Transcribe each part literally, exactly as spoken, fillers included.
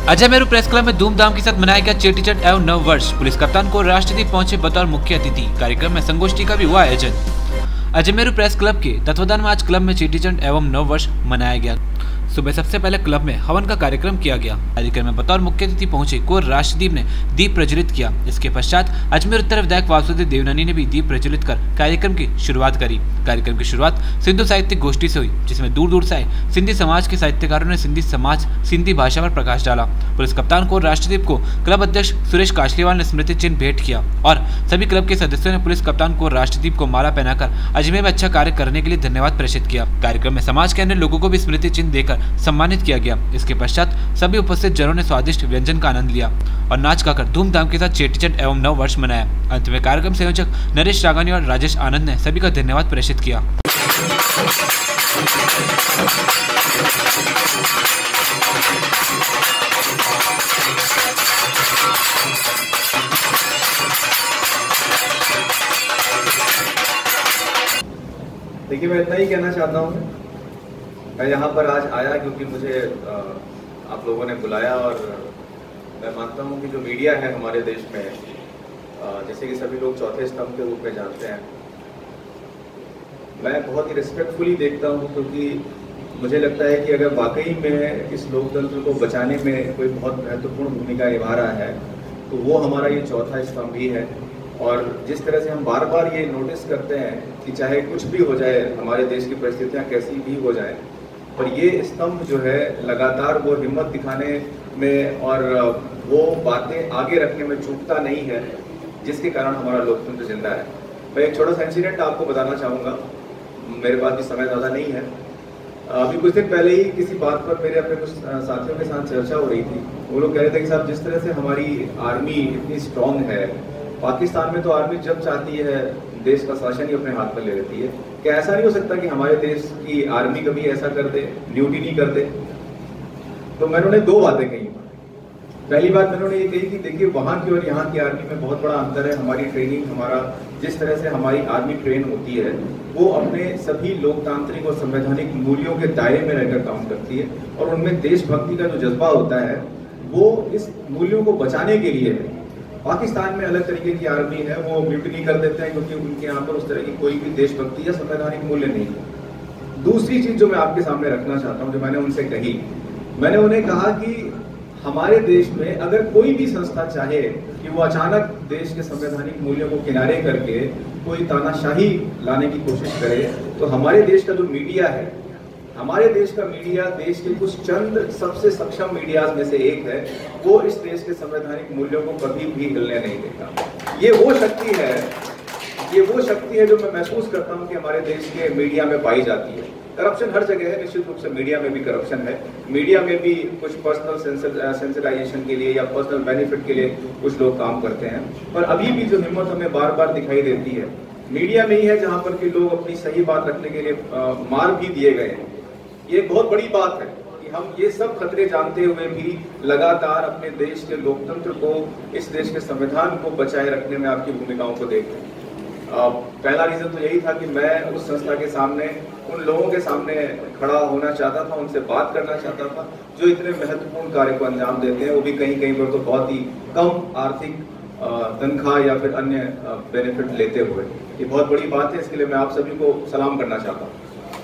अजमेरू press club में धूमधाम के साथ मनाया गया चेटीचंड एवं नव वर्ष। पुलिस कप्तान को राष्ट्रदीप पहुंचे बतौर मुख्य अतिथि। कार्यक्रम में संगोष्ठी का भी हुआ आयोजन। अजमेरू प्रेस क्लब के तत्वाधान में आज क्लब में चेटीचंड एवं नव वर्ष मनाया गया। सुबह सबसे पहले क्लब में हवन का कार्यक्रम किया गया। कार्यक्रम में बतौर मुख्य अतिथि पहुंचे कुंवर राष्ट्रदीप ने दीप प्रज्वलित किया। इसके पश्चात अजमेर उत्तर विधायक वासुदेव देवनानी ने भी दीप प्रज्वलित कर कार्यक्रम की शुरुआत करी। कार्यक्रम की शुरुआत सिंधु साहित्यिक गोष्ठी से हुई, जिसमें दूर दूर से आए सिंधी समाज के साहित्यकारों ने सिंधी समाज सिंधी भाषा पर प्रकाश डाला। पुलिस कप्तान को राष्ट्रदीप को क्लब अध्यक्ष सुरेश काशलीवाल ने स्मृति चिन्ह भेंट किया और सभी क्लब के सदस्यों ने पुलिस कप्तान को राष्ट्रदीप को माला पहनाकर अजमेर में अच्छा कार्य करने के लिए धन्यवाद प्रेषित किया। कार्यक्रम में समाज के अन्य लोगों को भी स्मृति चिन्ह देकर सम्मानित किया गया। इसके पश्चात सभी उपस्थित जनों ने स्वादिष्ट व्यंजन का आनंद लिया और नाच गाकर धूमधाम के साथ चेटीचंड एवं नव वर्ष मनाया। अंत में कार्यक्रम संयोजक नरेश रागानी और राजेश आनंद ने सभी का धन्यवाद प्रेषित किया। देखिए, मैं इतना ही कहना चाहता हूँ। मैं यहाँ पर आज आया क्योंकि मुझे आप लोगों ने बुलाया और मैं मानता हूँ कि जो मीडिया है हमारे देश में, जैसे कि सभी लोग चौथे स्तंभ के रूप में जानते हैं, मैं बहुत ही रिस्पेक्टफुली देखता हूँ, क्योंकि मुझे लगता है कि अगर वाकई में इस लोकतंत्र को बचाने में कोई बहुत महत्वपूर्ण भूमिका निभा रहा है तो वो हमारा ये चौथा स्तंभ ही है। और जिस तरह से हम बार बार ये नोटिस करते हैं कि चाहे कुछ भी हो जाए, हमारे देश की परिस्थितियाँ कैसी भी हो जाए, पर ये स्तंभ जो है लगातार वो हिम्मत दिखाने में और वो बातें आगे रखने में चूकता नहीं है, जिसके कारण हमारा लोकतंत्र जिंदा है। मैं एक छोटा सा इंसिडेंट आपको बताना चाहूँगा, मेरे पास भी समय ज़्यादा नहीं है। अभी कुछ दिन पहले ही किसी बात पर मेरे अपने कुछ साथियों के साथ चर्चा हो रही थी। वो लोग कह रहे थे कि साहब, जिस तरह से हमारी आर्मी इतनी स्ट्रांग है, पाकिस्तान में तो आर्मी जब चाहती है देश का शासन ही अपने हाथ में ले लेती है, क्या ऐसा नहीं हो सकता कि हमारे देश की आर्मी कभी ऐसा कर दे, ड्यूटी नहीं कर दे? तो मैंने दो बातें कही। पहली बात मैंने ये कही कि देखिए, वहाँ की और यहाँ की आर्मी में बहुत बड़ा अंतर है। हमारी ट्रेनिंग, हमारा जिस तरह से हमारी आर्मी ट्रेन होती है, वो अपने सभी लोकतांत्रिक और संवैधानिक मूल्यों के दायरे में रहकर काम करती है और उनमें देशभक्ति का जो जज्बा होता है वो इस मूल्यों को बचाने के लिए है। पाकिस्तान में अलग तरीके की आर्मी है, वो म्यूटिनी कर देते हैं क्योंकि उनके यहाँ पर उस तरह की कोई भी देशभक्ति या संवैधानिक मूल्य नहीं है। दूसरी चीज जो मैं आपके सामने रखना चाहता हूँ, जो मैंने उनसे कही, मैंने उन्हें कहा कि हमारे देश में अगर कोई भी संस्था चाहे कि वो अचानक देश के संवैधानिक मूल्यों को किनारे करके कोई तानाशाही लाने की कोशिश करे, तो हमारे देश का जो मीडिया है, हमारे देश का मीडिया देश के कुछ चंद सबसे सक्षम मीडियाज में से एक है, वो इस देश के संवैधानिक मूल्यों को कभी भी हिलने नहीं देता। ये वो शक्ति है, ये वो शक्ति है जो मैं महसूस करता हूँ कि हमारे देश के मीडिया में पाई जाती है। करप्शन हर जगह है, निश्चित रूप से मीडिया में भी करप्शन है। मीडिया में भी कुछ पर्सनल सेंसिटाइजेशन के लिए या पर्सनल बेनिफिट के लिए कुछ लोग काम करते हैं, पर अभी भी जो हिम्मत हमें बार बार दिखाई देती है मीडिया में ही है, जहाँ पर कि लोग अपनी सही बात रखने के लिए आ, मार भी दिए गए हैं। ये बहुत बड़ी बात है कि हम ये सब खतरे जानते हुए भी लगातार अपने देश के लोकतंत्र को, इस देश के संविधान को बचाए रखने में आपकी भूमिकाओं को देखते हैं। पहला रीजन तो यही था कि मैं उस संस्था के सामने, उन लोगों के सामने खड़ा होना चाहता था, उनसे बात करना चाहता था जो इतने महत्वपूर्ण कार्य को अंजाम देते हैं, वो भी कहीं कहीं पर तो बहुत ही कम आर्थिक तनख्वाह या फिर अन्य बेनिफिट लेते हुए। ये बहुत बड़ी बात है, इसके लिए मैं आप सभी को सलाम करना चाहता हूँ।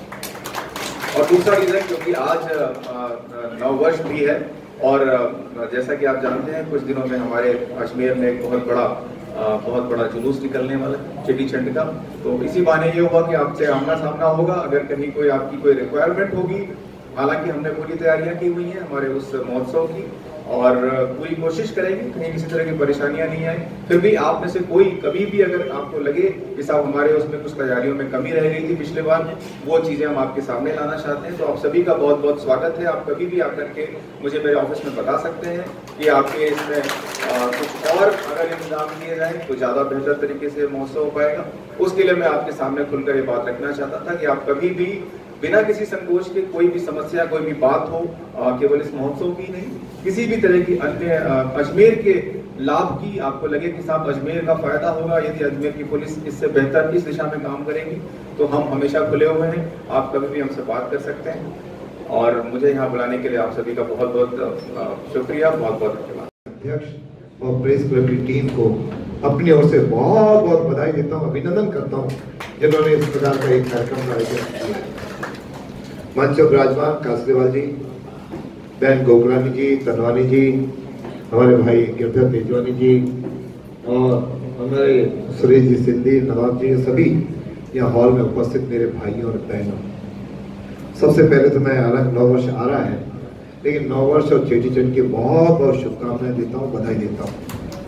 और दूसरा रीजन, क्योंकि आज नव वर्ष भी है और जैसा कि आप जानते हैं, कुछ दिनों में हमारे अजमेर में एक बहुत बड़ा बहुत बड़ा जुलूस निकलने वाला है चेटीचंड का। तो इसी बहाने ये हुआ कि आपसे आमना सामना होगा। अगर कहीं कोई आपकी कोई रिक्वायरमेंट होगी, हालांकि हमने पूरी तैयारियां की हुई हैं हमारे उस महोत्सव की और पूरी कोशिश करेंगे कहीं किसी तरह की परेशानियां नहीं आए। फिर भी आप में से कोई कभी भी अगर आपको लगे कि साहब हमारे उसमें कुछ तैयारियों में कमी रह गई थी पिछले बार, वो चीजें हम आपके सामने लाना चाहते हैं, तो आप सभी का बहुत बहुत स्वागत है। आप कभी भी आकर के मुझे मेरे ऑफिस में बता सकते हैं कि आपके इसमें कुछ और अगर इंतजाम किए जाए तो ज्यादा बेहतर तरीके से महोत्सव हो पाएगा। उसके लिए मैं आपके सामने खुलकर ये बात रखना चाहता था कि आप कभी भी बिना किसी संकोच के कोई भी समस्या, कोई भी बात हो, केवल इस महोत्सव की नहीं, किसी भी तरह की अन्य अजमेर के लाभ की आपको लगे कि साहब अजमेर का फायदा होगा यदि अजमेर की पुलिस इससे बेहतर इस दिशा में काम करेगी, तो हम हमेशा खुले हुए हैं। आप कभी भी हमसे बात कर सकते हैं। और मुझे यहाँ बुलाने के लिए आप सभी का बहुत बहुत शुक्रिया, बहुत बहुत धन्यवाद। अध्यक्ष और प्रेस क्लब की टीम को अपनी ओर से बहुत बहुत बधाई देता हूँ, अभिनंदन करता हूँ जिन्होंने इस प्रकार का एक कार्यक्रम का आयोजन किया। मंच पर विराजमान कासरेवाल जी, बहन गोकलानी जी, तनवानी जी, हमारे भाई गिरधर तेजवानी जी और हमारे सुरेश जी सिंधी, नवाब जी, सभी यहाँ हॉल में उपस्थित मेरे भाइयों और बहनों, सबसे पहले तो मैं अलग नौ वर्ष आ रहा है, लेकिन नौ वर्ष और चेटीचंड की बहुत बहुत शुभकामनाएं देता हूँ, बधाई देता हूँ।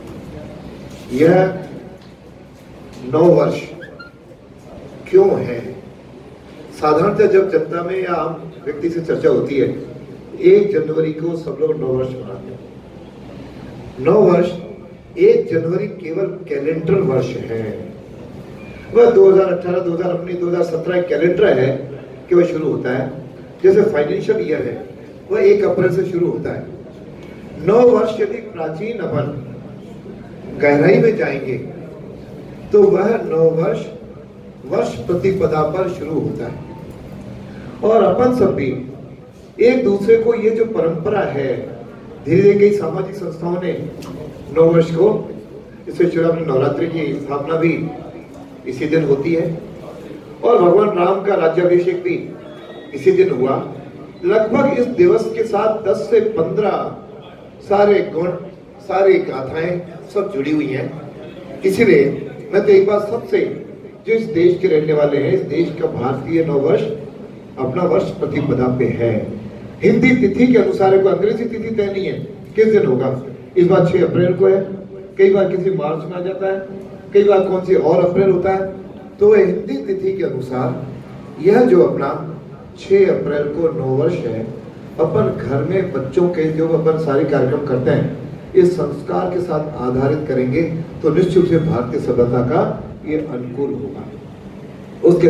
यह नौ वर्ष क्यों है? साधारणतः जब जनता में या आम व्यक्ति से चर्चा होती है, एक जनवरी को सब लोग नौ वर्ष मनाते हैं। नौ वर्ष, एक जनवरी केवल कैलेंडर वर्ष है। वह दो हज़ार अठारह, दो हज़ार उन्नीस, दो हज़ार सत्रह कैलेंडर है कि वह शुरू होता है। जैसे फाइनेंशियल ईयर है वह एक अप्रैल से शुरू होता है। नौ वर्ष यदि प्राचीन अपन गहराई में जाएंगे तो वह नौ वर्ष वर्ष प्रतिपदा पर शुरू होता है। और अपन सब भी एक दूसरे को, ये जो परंपरा है, धीरे धीरे कई सामाजिक संस्थाओं ने नौ वर्ष को, इससे जुड़ा नवरात्रि की स्थापना भी इसी दिन होती है और भगवान राम का राज्याभिषेक भी इसी दिन हुआ। लगभग इस दिवस के साथ दस से पंद्रह सारे गुण, सारी गाथाएं सब जुड़ी हुई हैं। इसीलिए मैं तो एक बार सबसे, जो इस देश के रहने वाले हैं, इस देश का भारतीय नव वर्ष अपना वर्ष प्रतिपदा पे है। हिंदी तिथि के अनुसार है, कोई अंग्रेजी तिथि तय नहीं है किस दिन होगा। इस बार छह अप्रैल को है, कई बार किसी मार्च में आ जाता है, कई बार कौन सी और अप्रैल होता है। तो हिंदी तिथि के अनुसार यह जो अपना छह अप्रैल को नौ वर्ष है, अपन घर में बच्चों के जो अपन सारे कार्यक्रम करते हैं, इस संस्कार के साथ आधारित करेंगे तो निश्चित रूप से भारतीय सभ्यता का ये अनुकूल होगा। उसके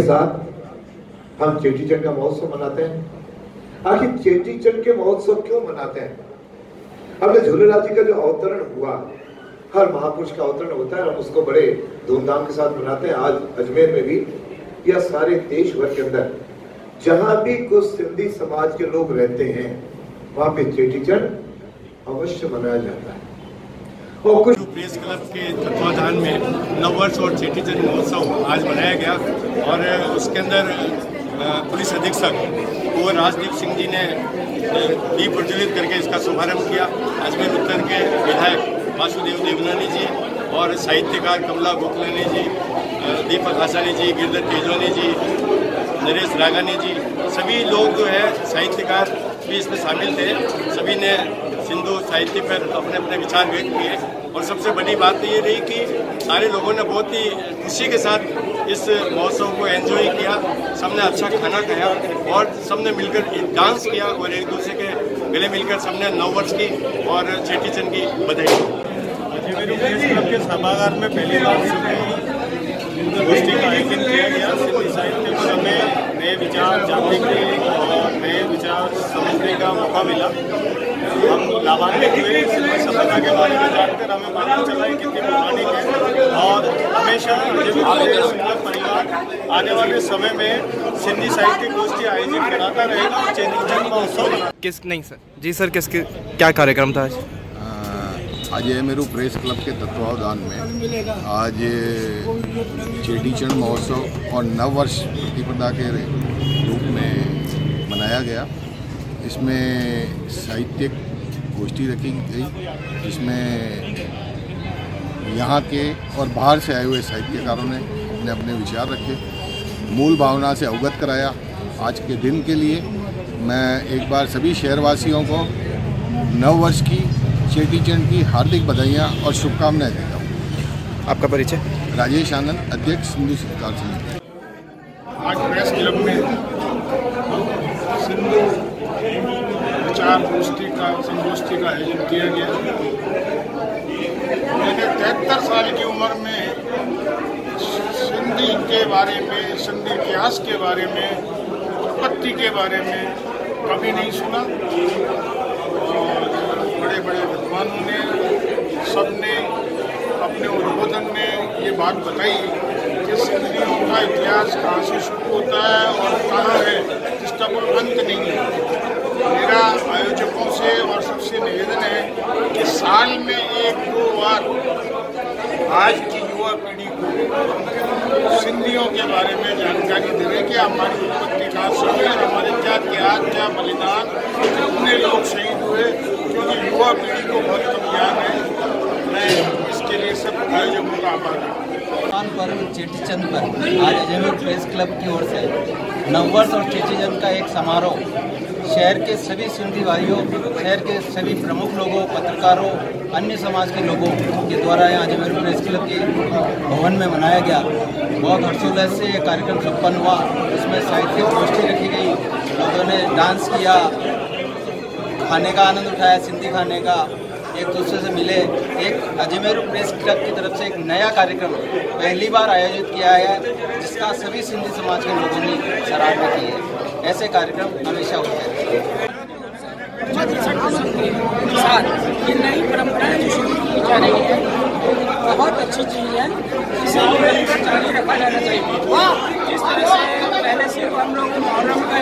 साथ हम चेटीचंड का महोत्सव मनाते हैं। आखिर चेटीचंड के महोत्सव क्यों मनाते हैं? हमने झूलेलाल जी का जो अवतरण हुआ, हर महापुरुष का अवतरण होता है, हम उसको बड़े धूमधाम के साथ मनाते हैं। आज अजमेर में भी या सारे देश भर के अंदर जहां भी कुछ सिंधी समाज के लोग रहते हैं, वहां पे चेटीचंड अवश्य मनाया जाता है। और कुछ प्रेस क्लब के तत्वाधान में नववर्ष और चेटीचंड महोत्सव आज मनाया गया और उसके अंदर पुलिस अधीक्षक कुंवर राजदीप सिंह जी ने दीप प्रज्वलित करके इसका शुभारंभ किया। अजमेर उत्तर के विधायक वासुदेव देवनानी जी और साहित्यकार कमला गोखलानी जी, दीपक हासानी जी, गिरधर तेजवानी जी, नरेश रागानी जी, सभी लोग जो है साहित्यकार भी इसमें शामिल थे। सभी ने सिंधु साहित्य पर अपने अपने विचार व्यक्त किए और सबसे बड़ी बात तो ये रही कि सारे लोगों ने बहुत ही खुशी के साथ इस महोत्सव को एंजॉय किया। सबने अच्छा खाना खाया और सबने मिलकर डांस किया और एक दूसरे के गले मिलकर सबने नव वर्ष की और चेटीचंड की बधाई। अजमेर प्रेस क्लब के सभागार में पहली बार गोष्ठी का आयोजन किया गया। सिंधी साहित्य पर हमें नए विचार जानने के और नए विचार समझने का मौका मिला। हम लाभान्वित हुए, सिंधी सभ्यता के बारे में जानकर हमें मालूम चला है कितनी पौराणिक है और हमेशा परिवार आने वाले समय में सिंधी साहित्य गोष्ठी आयोजित कराता रहेगा। चेटीचंड महोत्सव किस नहीं सर जी सर किसके क्या कार्यक्रम था आज? आज मेरू प्रेस क्लब के तत्वावधान में आज चेटीचंड महोत्सव और नव वर्ष प्रतिपदा के रूप में मनाया गया। इसमें साहित्यिक गोष्ठी रखी गई, जिसमें यहाँ के और बाहर से आए हुए साहित्यकारों ने अपने अपने विचार रखे, मूल भावना से अवगत कराया। आज के दिन के लिए मैं एक बार सभी शहरवासियों को नव वर्ष की, चेटीचंड की हार्दिक बधाइयाँ और शुभकामनाएं देता हूँ। आपका परिचय? राजेश आनंद, अध्यक्ष सिंधु सरकार समिति। आज प्रेस क्लब में सिंधु विचार गोष्ठी का संगोष्ठी का आयोजन किया गया। मैंने तिहत्तर साल की उम्र में सिंधी के बारे में, सिंधी इतिहास के बारे में, उत्पत्ति के बारे में कभी नहीं सुना और बड़े बड़े विद्वानों ने सबने अपने उद्बोधन में ये बात बताई कि सिंधियों का इतिहास कहाँ से शुरू होता है और कहाँ है, जिसका कोई अंत नहीं है। साल में एक दो बार आज की युवा पीढ़ी को सिंधियों के बारे में जानकारी देने की हमारी उत्पत्ति कहाँ से हुई और हमारे क्या त्याग क्या बलिदान, कितने लोग शहीद हुए, क्योंकि युवा पीढ़ी को बहुत कम ज्ञान है। मैं इसके लिए सब आयोजकों का आभार हूँ। पर्व चेटीचंद पर आज अजमेर प्रेस क्लब की ओर से नववर्ष और चेटीचंद का एक समारोह शहर के सभी सिंधी भाइयों, शहर के सभी प्रमुख लोगों, पत्रकारों, अन्य समाज के लोगों के द्वारा यहाँ अजमेर प्रेस क्लब के भवन में मनाया गया। बहुत हर्षोल्लास से ये कार्यक्रम संपन्न हुआ। इसमें साहित्यिक गोष्ठी रखी गई, लोगों ने डांस किया, खाने का आनंद उठाया, सिंधी खाने का, एक दूसरे से मिले। एक अजमेर प्रेस क्लब की तरफ से एक नया कार्यक्रम पहली बार आयोजित किया है, जिसका सभी सिंधी समाज के लोगों ने सराहना की है। ऐसे कार्यक्रम हमेशा होते हैं। ये नई परंपराएं जो शुरू की जा रही है बहुत अच्छी चीज़ है, इसे जारी रखा जाना चाहिए। जिस तरह से पहले सिर्फ हम लोग मुहर्रम का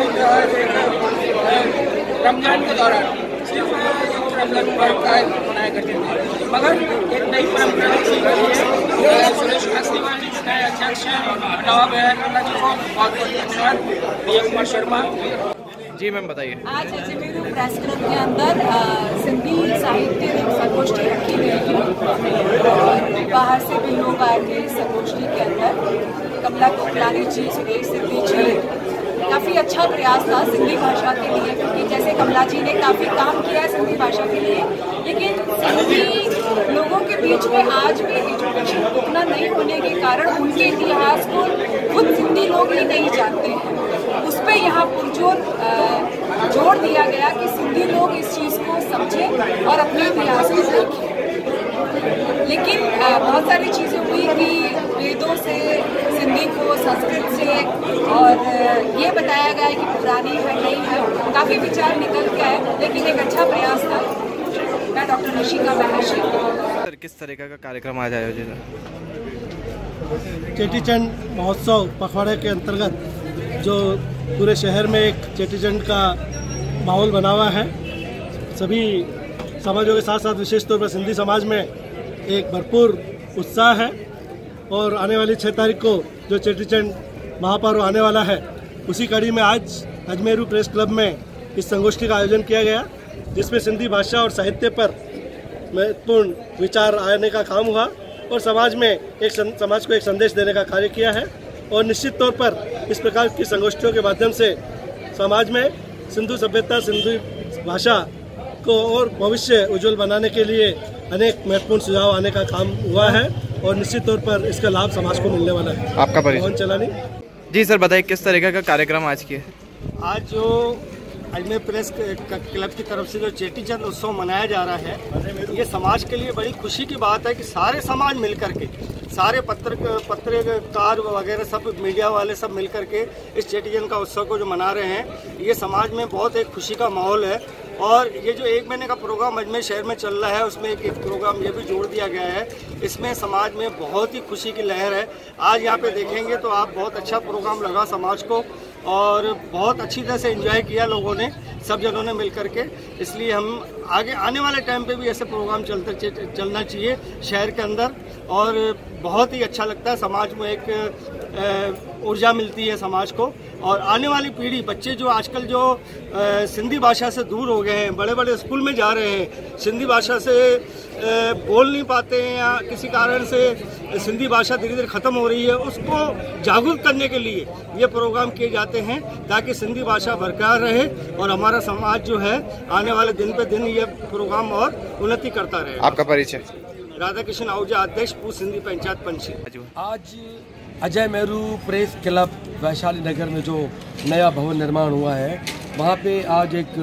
रमजान के दौरान सिर्फ रमजान का मनाया करते थे, मगर एक नई परंपरा शुरू की है। सुरेश कास्तीवाल जी के अध्यक्ष नवाब अल्लाह जी को बहुत बहुत धन्यवाद। विजय कुमार शर्मा जी मैम बताइए। आज अजमेर प्रेस क्लब के अंदर सिंधी साहित्य संगोष्ठी रखी गई है और बाहर से भी लोग आए थे इस संगोष्ठी के अंदर। कमला कोकलानी जी, सुरेश सिद्धि जी, काफ़ी अच्छा प्रयास था सिंधी भाषा के लिए, क्योंकि जैसे कमला जी ने काफ़ी काम किया है सिंधी भाषा के लिए, लेकिन सिंधी लोगों के बीच में आज भी एजुकेशन उतना नहीं होने के कारण उनके इतिहास को खुद सिंधी लोग ही नहीं जानते हैं। उस पर यहाँ पुरजोर जोर दिया गया कि सिंधी लोग इस चीज़ को समझें और अपने इतिहास को सीखें। लेकिन बहुत सारी चीज़ें हुई कि वेदों से सिंधी को संस्कृत से और ये बताया गया है कि पुरानी है नई है, काफ़ी विचार निकल गया है, लेकिन एक अच्छा प्रयास था। मैं डॉक्टर निशिका महर्षि। सर किस तरीके का कार्यक्रम आज आयोजित है? चेटीचंद महोत्सव पखवाड़े के अंतर्गत जो पूरे शहर में एक चेटीचंद का माहौल बना हुआ है, सभी समाजों के साथ साथ विशेष तौर पर सिंधी समाज में एक भरपूर उत्साह है। और आने वाली छः तारीख को जो चेटीचंद महापर्व आने वाला है, उसी कड़ी में आज अजमेरू प्रेस क्लब में इस संगोष्ठी का आयोजन किया गया, जिसमें सिंधी भाषा और साहित्य पर महत्वपूर्ण विचार आने का काम हुआ और समाज में एक समाज को एक संदेश देने का कार्य किया है। और निश्चित तौर पर इस प्रकार की संगोष्ठियों के माध्यम से समाज में सिंधु सभ्यता, सिंधी भाषा को और भविष्य उज्जवल बनाने के लिए अनेक महत्वपूर्ण सुझाव आने का काम हुआ है और निश्चित तौर पर इसका लाभ समाज को मिलने वाला है। आपका परिचय चलानी जी सर बताइए, किस तरीके का कार्यक्रम आज किया? आज जो अजमेर प्रेस क्लब की तरफ से जो चेटीचंद उत्सव मनाया जा रहा है, ये समाज के लिए बड़ी खुशी की बात है कि सारे समाज मिल करके, सारे पत्र पत्रकार वगैरह सब मीडिया वाले सब मिल करके इस चेटीचंद का उत्सव को जो मना रहे हैं, ये समाज में बहुत एक खुशी का माहौल है। और ये जो एक महीने का प्रोग्राम अजमेर शहर में चल रहा है, उसमें एक, एक प्रोग्राम ये भी जोड़ दिया गया है। इसमें समाज में बहुत ही खुशी की लहर है। आज यहाँ पे देखेंगे तो आप बहुत अच्छा प्रोग्राम लगा समाज को और बहुत अच्छी तरह से एंजॉय किया लोगों ने, सब जनों ने मिल करके। इसलिए हम आगे आने वाले टाइम पे भी ऐसे प्रोग्राम चलते चलना चाहिए शहर के अंदर और बहुत ही अच्छा लगता है। समाज में एक ऊर्जा मिलती है समाज को और आने वाली पीढ़ी, बच्चे जो आजकल जो आ, सिंधी भाषा से दूर हो गए हैं, बड़े बड़े स्कूल में जा रहे हैं, सिंधी भाषा से आ, बोल नहीं पाते हैं या किसी कारण से सिंधी भाषा धीरे धीरे ख़त्म हो रही है, उसको जागरूक करने के लिए ये प्रोग्राम किए जाते हैं ताकि सिंधी भाषा बरकरार रहे और हमारा समाज जो है आने वाले दिन पे दिन ये प्रोग्राम और उन्नति करता रहे। आपका परिचय? राधा कृष्ण आहूजा, अध्यक्ष पूर्व सिंधी पंचायत पंछी। आज अजमेरू प्रेस क्लब वैशाली नगर में जो नया भवन निर्माण हुआ है, वहाँ पे आज एक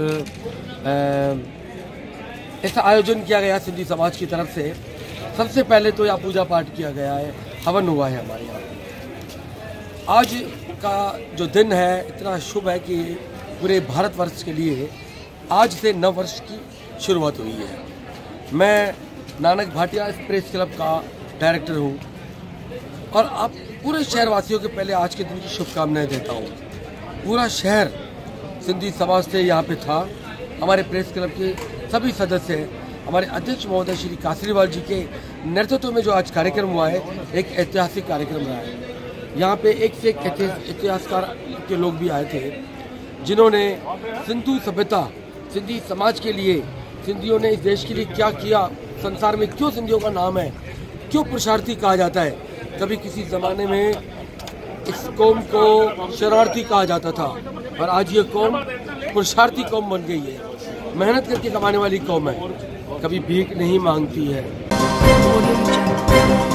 ऐसा आयोजन किया गया सिंधी समाज की तरफ से। सबसे पहले तो यहाँ पूजा पाठ किया गया है, हवन हुआ है हमारे यहाँ। आज का जो दिन है इतना शुभ है कि पूरे भारतवर्ष के लिए आज से नव वर्ष की शुरुआत हुई है। मैं नानक भाटिया प्रेस क्लब का डायरेक्टर हूँ और आप पूरे शहरवासियों के पहले आज के दिन की शुभकामनाएं देता हूँ। पूरा शहर सिंधी समाज से यहाँ पे था, हमारे प्रेस क्लब के सभी सदस्य हमारे अध्यक्ष महोदय श्री कासरीवाल जी के नेतृत्व में जो आज कार्यक्रम हुआ है, एक ऐतिहासिक कार्यक्रम रहा है। यहाँ पे एक से एक इतिहासकार के लोग भी आए थे, जिन्होंने सिंधु सभ्यता, सिंधी समाज के लिए, सिंधियों ने इस देश के लिए क्या किया, संसार में क्यों सिंधियों का नाम है, क्यों पुरुषार्थी कहा जाता है। कभी किसी ज़माने में इस कौम को शरारती कहा जाता था, और आज ये कौम पुरुषार्थी कौम बन गई है, मेहनत करके कमाने वाली कौम है, कभी भीख नहीं मांगती है।